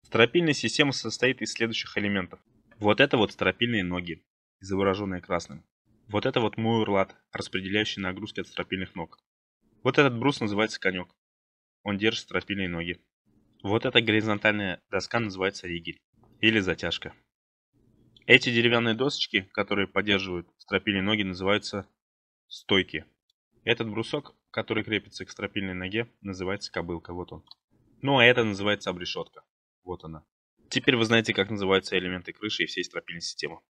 Стропильная система состоит из следующих элементов. Вот это вот стропильные ноги, изображенные красным. Вот это вот муэрлат, распределяющий нагрузки от стропильных ног. Вот этот брус называется конек. Он держит стропильные ноги. Вот эта горизонтальная доска называется ригель или затяжка. Эти деревянные досочки, которые поддерживают стропильные ноги, называются стойки. Этот брусок, который крепится к стропильной ноге, называется кобылка. Вот он. Ну а это называется обрешетка. Вот она. Теперь вы знаете, как называются элементы крыши и всей стропильной системы.